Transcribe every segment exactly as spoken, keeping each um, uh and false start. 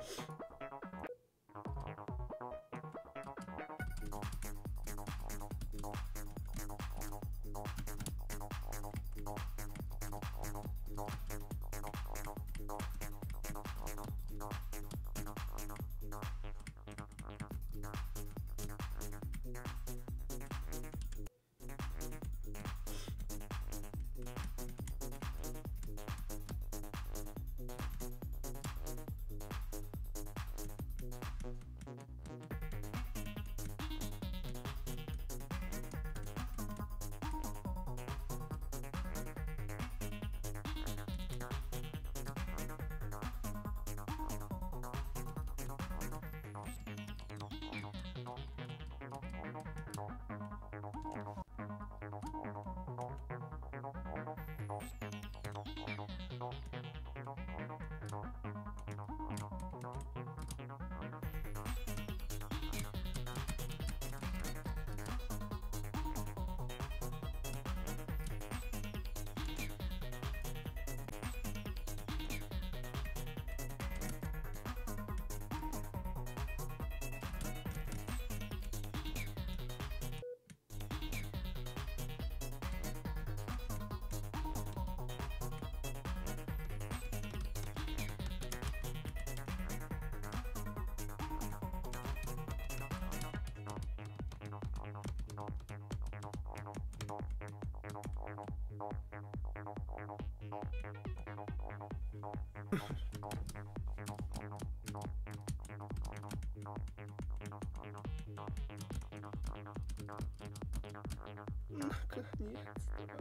Наконец-то.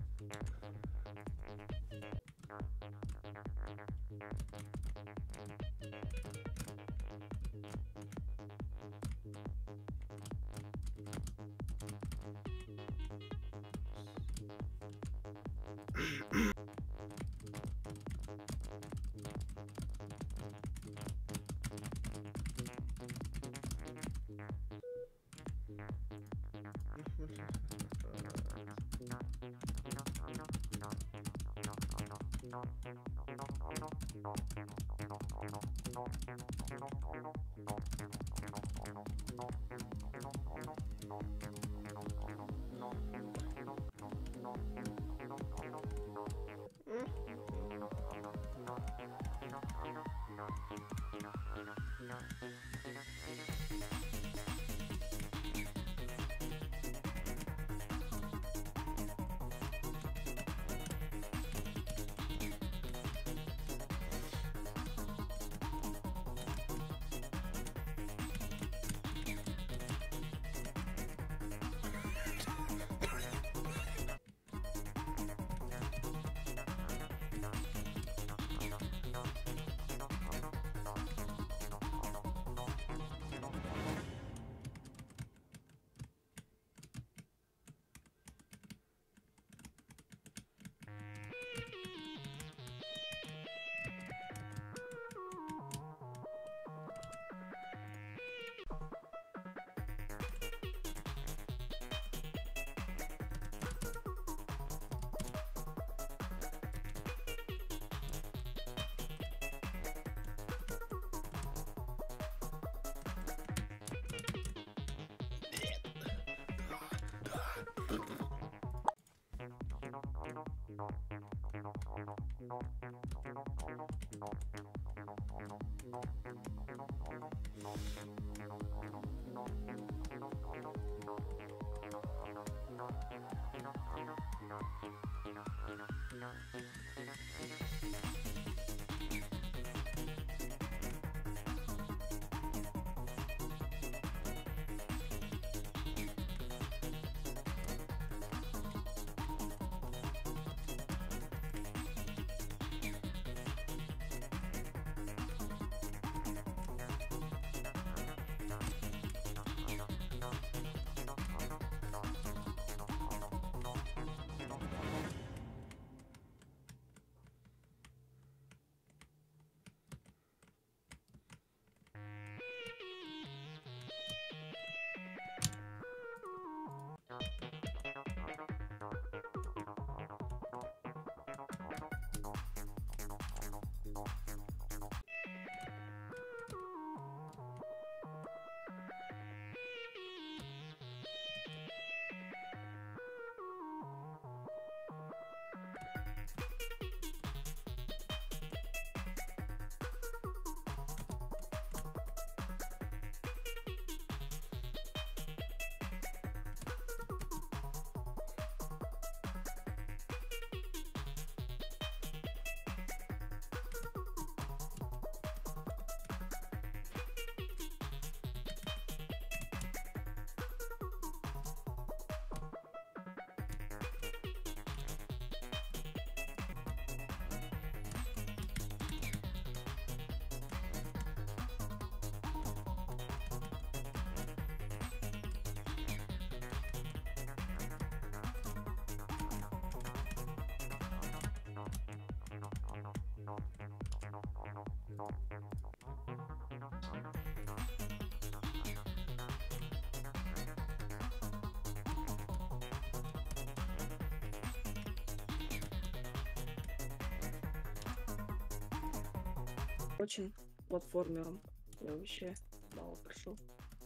Очень платформером. Я вообще мало прошел.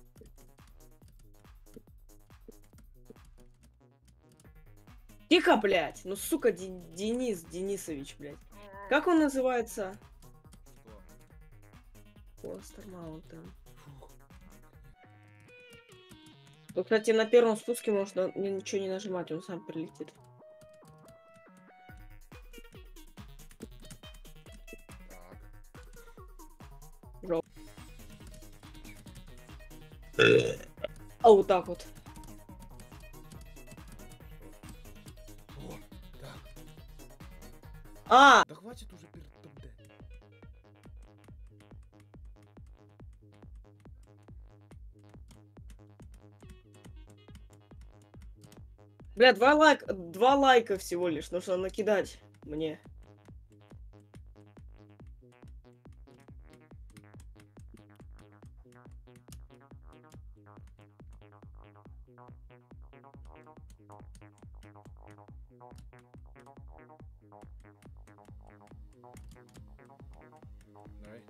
Тихо, блядь! Ну, сука, Ди Денис Денисович, блядь. Как он называется? Постер Маунтин. Тут, кстати, на первом спуске можно ничего не нажимать, он сам прилетит. Жо... А вот так вот. О, так. А! Да хватит уже перед ТМД. Бля, два лайка, два лайка всего лишь, нужно накидать мне. Давай.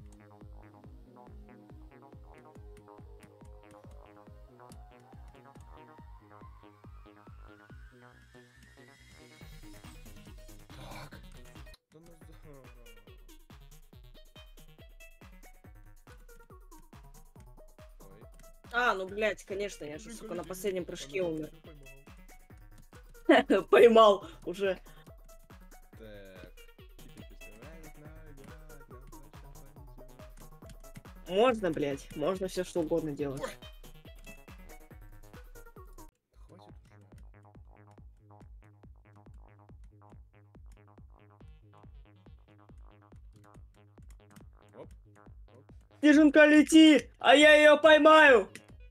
Так. Да ну здорово. Ой. А, ну, блядь, конечно, я же, сука, на последнем прыжке Она умер. поймал. Поймал уже. Так. Теперь представляет, надо, нам точно повезет. Можно, блядь, можно все что угодно делать. Ой. Хватит уже. Оп. Оп. Снежинка летит, а я ее поймаю.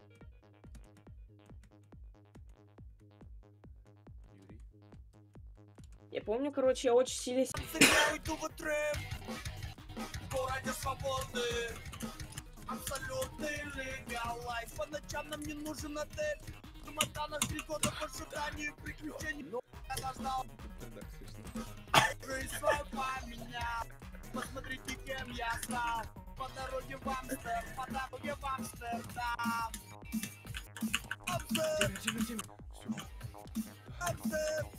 Юрий. Я помню, короче, я очень сильно... Я уйду в трэп, в городе свободы. Абсолютный легал лайф. По ночам нам не нужен отель. Замотано три года в ожидании приключений. Но я дождал. Так, слышно. Жизнь свою поменял. Посмотрите, кем я стал. По дороге в Амстердам, по дороге в Амстердам. Амстердам, Тимми, Тимми, Тимми. Всё. Амстердам.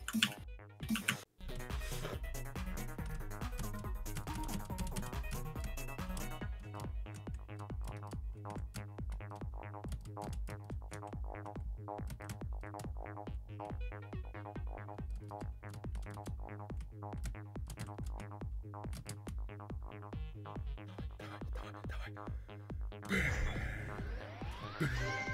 Давай, давай.